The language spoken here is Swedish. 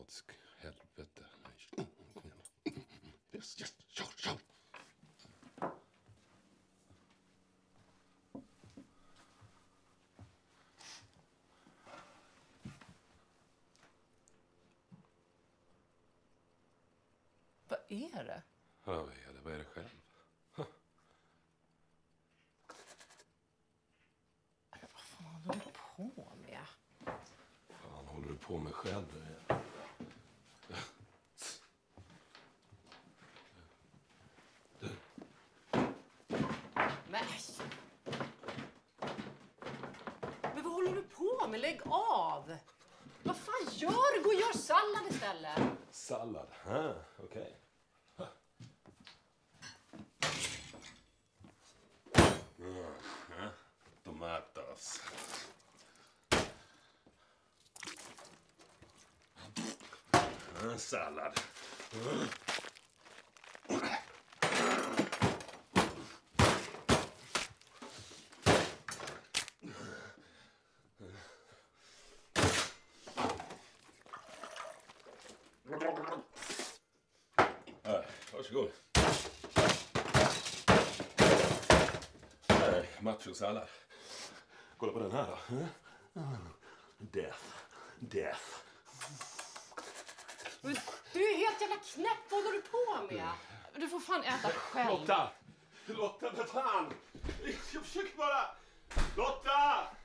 åt helvete. Nej, kom igen. Yes, kör. Vad är det? Ja, vad är det själv? Vad fan håller du på med? Fan håller du på med själv? Men vad håller du på med? Lägg av! Vad fan gör du? Gå och gör sallad istället. Sallad? Okej. Tomatos. Sallad. Varsågod. Machosallad. Kolla på den här då. Death. Men du är helt jävla knäpp. Vad håller du på med? Du får fan äta själv. Lotta, för fan! Jag försöker bara... Lotta!